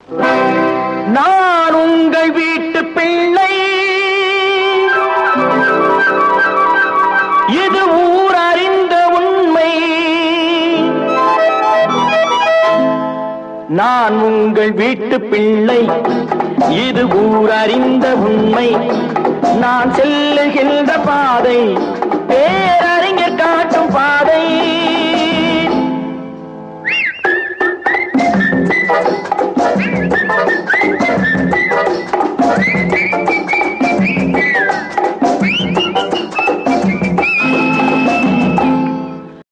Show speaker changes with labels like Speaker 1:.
Speaker 1: நான் உங்கள் வீட்டு பிள்ளை, இது ஊர் அறிந்த உண்மை. நான் உங்கள் வீட்டு பிள்ளை, இது ஊர் அறிந்த உண்மை. நான் செல்லுகின்ற பாதை பேரறிஞர் காட்டும் பாதை.